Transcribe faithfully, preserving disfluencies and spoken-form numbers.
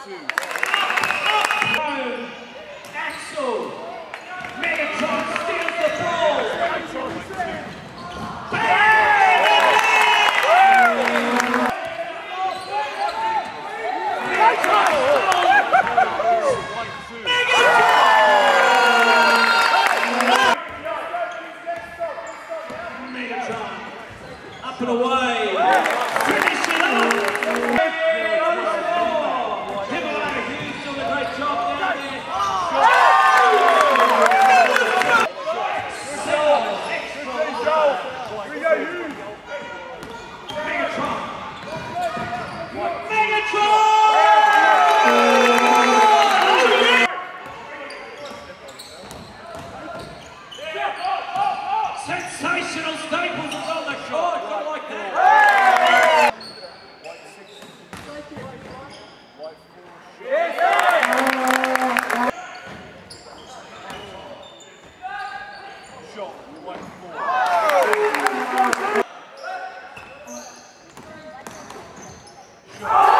Axel! Megatron steals the ball! Megatron! Up and away! Finish it up! He's doing a great job down there. Megatron! Megatron! Sensational Staples is on the court. I like that. Shot, white four. Shot.